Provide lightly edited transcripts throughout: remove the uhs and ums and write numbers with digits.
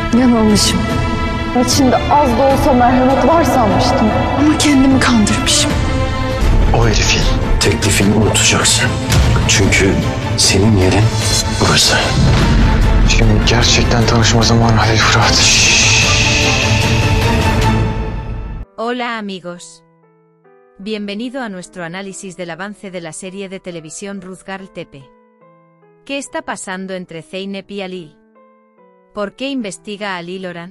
Yanılmışım. İçinde az da olsa merhamet var sanmıştım. Ama kendimi kandırmışım. O herifin teklifini unutacaksın. Çünkü senin yerin burası. Şimdi gerçekten tanışma zamanı Halil Fırat. Hola amigos. Bienvenido a nuestro análisis del avance de la serie de televisión Ruzgar Tepe. ¿Qué está pasando entre Zeynep y Halil? ¿Por qué investiga a Halil Orhan?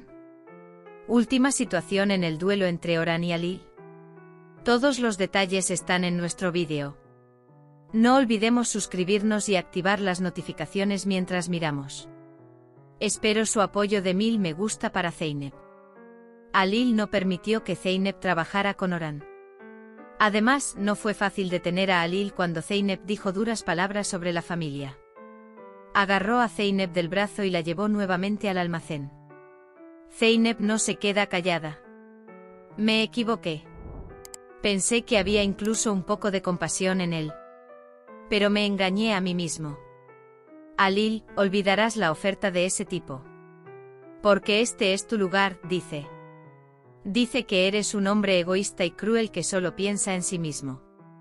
Última situación en el duelo entre Orhan y Halil. Todos los detalles están en nuestro vídeo. No olvidemos suscribirnos y activar las notificaciones mientras miramos. Espero su apoyo de 1000 me gusta para Zeynep. Halil no permitió que Zeynep trabajara con Orhan. Además, no fue fácil detener a Halil cuando Zeynep dijo duras palabras sobre la familia. Agarró a Zeynep del brazo y la llevó nuevamente al almacén. Zeynep no se queda callada. Me equivoqué. Pensé que había incluso un poco de compasión en él. Pero me engañé a mí mismo. Halil, olvidarás la oferta de ese tipo. Porque este es tu lugar, dice. Dice que eres un hombre egoísta y cruel que solo piensa en sí mismo.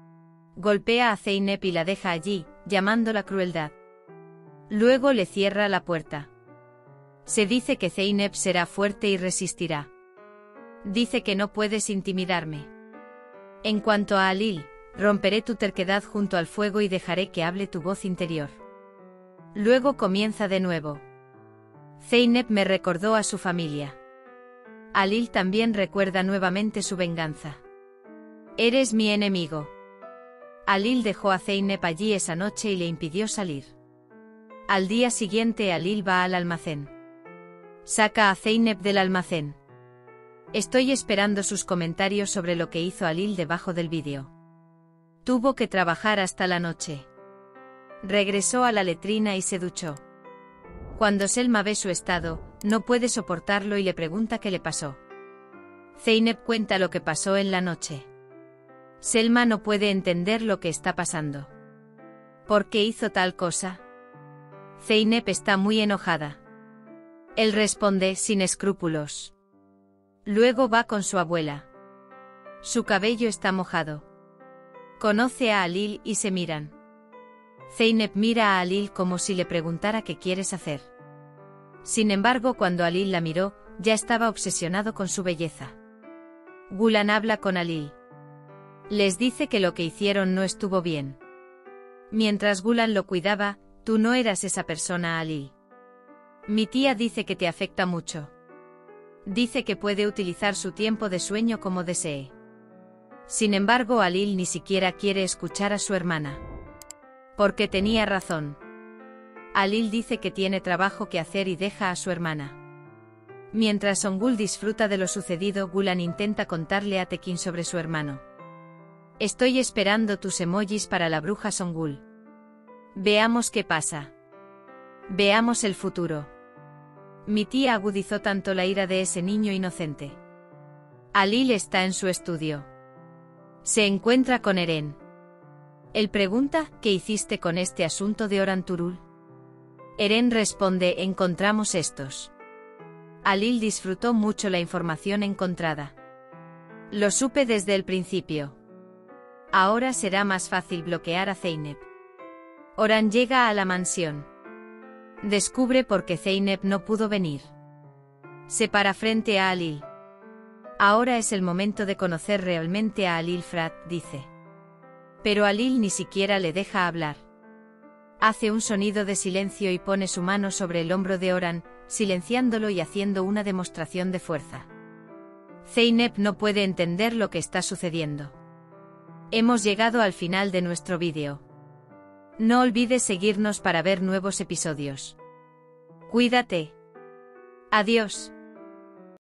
Golpea a Zeynep y la deja allí, llamándola crueldad. Luego le cierra la puerta. Se dice que Zeynep será fuerte y resistirá. Dice que no puedes intimidarme. En cuanto a Halil, romperé tu terquedad junto al fuego y dejaré que hable tu voz interior. Luego comienza de nuevo. Zeynep me recordó a su familia. Halil también recuerda nuevamente su venganza. Eres mi enemigo. Halil dejó a Zeynep allí esa noche y le impidió salir. Al día siguiente Halil va al almacén. Saca a Zeynep del almacén. Estoy esperando sus comentarios sobre lo que hizo Halil debajo del vídeo. Tuvo que trabajar hasta la noche. Regresó a la letrina y se duchó. Cuando Selma ve su estado, no puede soportarlo y le pregunta qué le pasó. Zeynep cuenta lo que pasó en la noche. Selma no puede entender lo que está pasando. ¿Por qué hizo tal cosa? Zeynep está muy enojada. Él responde sin escrúpulos. Luego va con su abuela. Su cabello está mojado. Conoce a Halil y se miran. Zeynep mira a Halil como si le preguntara qué quieres hacer. Sin embargo, cuando Halil la miró, ya estaba obsesionado con su belleza. Gulan habla con Halil. Les dice que lo que hicieron no estuvo bien. Mientras Gulan lo cuidaba, tú no eras esa persona, Halil. Mi tía dice que te afecta mucho. Dice que puede utilizar su tiempo de sueño como desee. Sin embargo, Halil ni siquiera quiere escuchar a su hermana. Porque tenía razón. Halil dice que tiene trabajo que hacer y deja a su hermana. Mientras Songul disfruta de lo sucedido, Gulan intenta contarle a Tekin sobre su hermano. Estoy esperando tus emojis para la bruja Songul. Veamos qué pasa. Veamos el futuro. Mi tía agudizó tanto la ira de ese niño inocente. Halil está en su estudio. Se encuentra con Eren. Él pregunta, ¿qué hiciste con este asunto de Orhan Tuğrul? Eren responde, encontramos estos. Halil disfrutó mucho la información encontrada. Lo supe desde el principio. Ahora será más fácil bloquear a Zeynep. Orhan llega a la mansión. Descubre por qué Zeynep no pudo venir. Se para frente a Halil. Ahora es el momento de conocer realmente a Halil Fırat, dice. Pero Halil ni siquiera le deja hablar. Hace un sonido de silencio y pone su mano sobre el hombro de Orhan, silenciándolo y haciendo una demostración de fuerza. Zeynep no puede entender lo que está sucediendo. Hemos llegado al final de nuestro vídeo. No olvides seguirnos para ver nuevos episodios. Cuídate. Adiós.